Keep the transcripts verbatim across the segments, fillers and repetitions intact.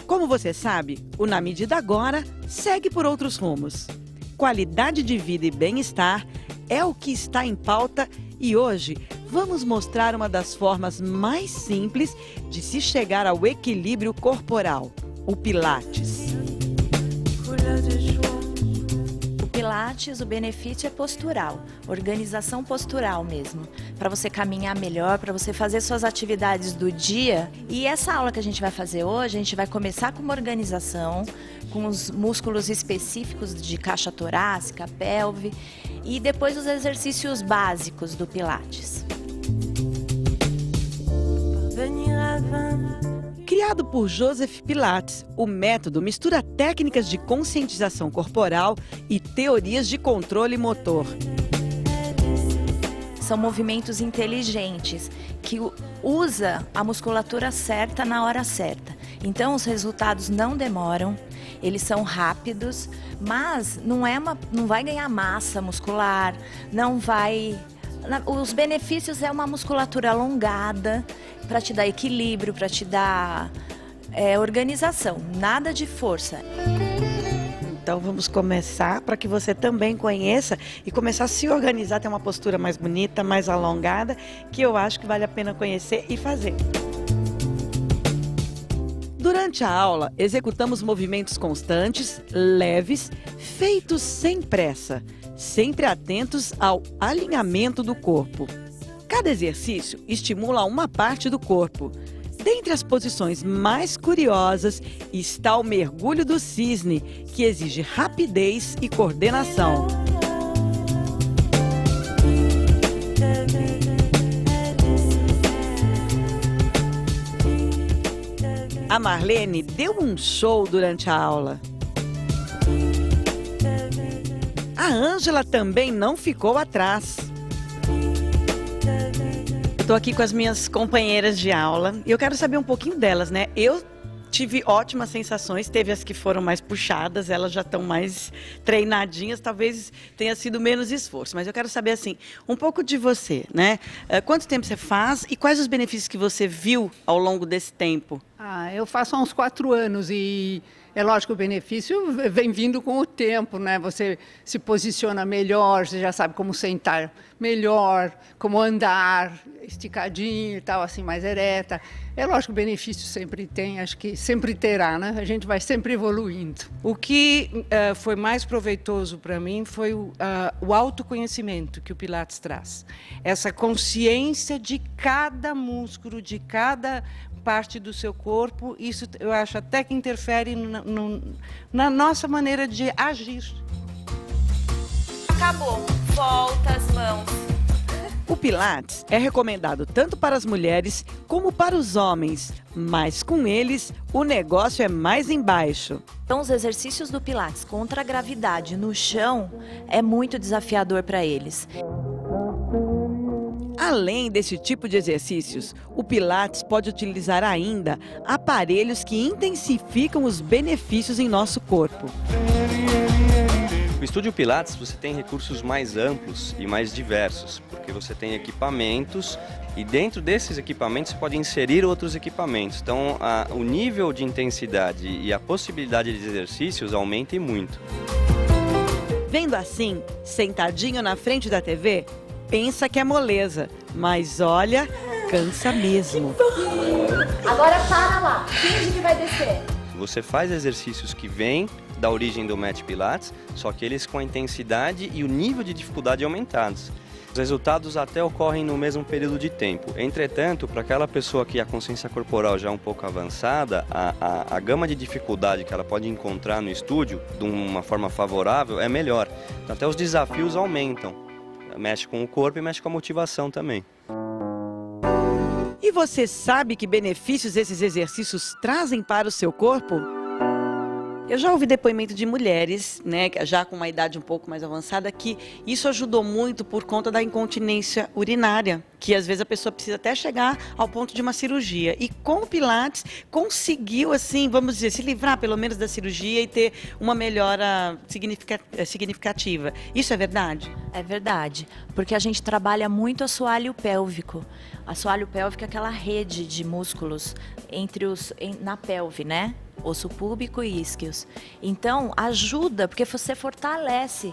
Como você sabe, o Na Medida Agora segue por outros rumos. Qualidade de vida e bem-estar é o que está em pauta e hoje vamos mostrar uma das formas mais simples de se chegar ao equilíbrio corporal, o Pilates. O Pilates, o benefício é postural, organização postural mesmo, para você caminhar melhor, para você fazer suas atividades do dia. E essa aula que a gente vai fazer hoje, a gente vai começar com uma organização, com os músculos específicos de caixa torácica, pelve, e depois os exercícios básicos do Pilates. Criado por Joseph Pilates, o método mistura técnicas de conscientização corporal e teorias de controle motor. São movimentos inteligentes, que usa a musculatura certa na hora certa. Então os resultados não demoram, eles são rápidos, mas não, é uma, não vai ganhar massa muscular, não vai... Os benefícios é uma musculatura alongada para te dar equilíbrio, para te dar é, organização, nada de força. Então vamos começar para que você também conheça e começar a se organizar, ter uma postura mais bonita, mais alongada, que eu acho que vale a pena conhecer e fazer. Durante a aula, executamos movimentos constantes, leves, feitos sem pressa, sempre atentos ao alinhamento do corpo. Cada exercício estimula uma parte do corpo. Dentre as posições mais curiosas está o mergulho do cisne, que exige rapidez e coordenação. A Marlene deu um show durante a aula. A Ângela também não ficou atrás. Estou aqui com as minhas companheiras de aula e eu quero saber um pouquinho delas, né? Eu tive ótimas sensações, teve as que foram mais puxadas, elas já estão mais treinadinhas, talvez tenha sido menos esforço. Mas eu quero saber, assim, um pouco de você, né? Quanto tempo você faz e quais os benefícios que você viu ao longo desse tempo? Ah, eu faço há uns quatro anos e é lógico que o benefício vem vindo com o tempo, né? Você se posiciona melhor, você já sabe como sentar melhor, como andar esticadinho e tal, assim, mais ereta. É lógico que o benefício sempre tem, acho que sempre terá, né? A gente vai sempre evoluindo. O que uh, foi mais proveitoso para mim foi o, uh, o autoconhecimento que o Pilates traz. Essa consciência de cada músculo, de cada parte do seu corpo, isso eu acho até que interfere no, no, na nossa maneira de agir. Acabou, volta as mãos. O Pilates é recomendado tanto para as mulheres como para os homens, mas com eles o negócio é mais embaixo. Então os exercícios do Pilates contra a gravidade no chão é muito desafiador para eles. Além desse tipo de exercícios, o Pilates pode utilizar ainda aparelhos que intensificam os benefícios em nosso corpo. No Estúdio Pilates você tem recursos mais amplos e mais diversos, porque você tem equipamentos e dentro desses equipamentos você pode inserir outros equipamentos. Então a, o nível de intensidade e a possibilidade de exercícios aumenta muito. Vendo assim, sentadinho na frente da T V, pensa que é moleza, mas olha, cansa mesmo. Agora para lá, finge que vai descer. Você faz exercícios que vêm da origem do Mat Pilates, só que eles com a intensidade e o nível de dificuldade aumentados. Os resultados até ocorrem no mesmo período de tempo. Entretanto, para aquela pessoa que a consciência corporal já é um pouco avançada, a, a, a gama de dificuldade que ela pode encontrar no estúdio, de uma forma favorável, é melhor. Então, até os desafios aumentam. Mexe com o corpo e mexe com a motivação também. E você sabe que benefícios esses exercícios trazem para o seu corpo? Eu já ouvi depoimento de mulheres, né, já com uma idade um pouco mais avançada, que isso ajudou muito por conta da incontinência urinária, que às vezes a pessoa precisa até chegar ao ponto de uma cirurgia. E com o Pilates conseguiu, assim, vamos dizer, se livrar pelo menos da cirurgia e ter uma melhora significativa. Isso é verdade? É verdade, porque a gente trabalha muito assoalho pélvico. Assoalho pélvico é aquela rede de músculos entre os, em, na pelve, né? osso púbico e isquios. Então, ajuda, porque você fortalece.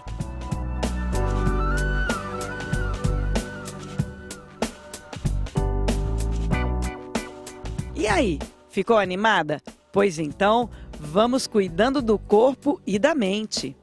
E aí, ficou animada? Pois então, vamos cuidando do corpo e da mente.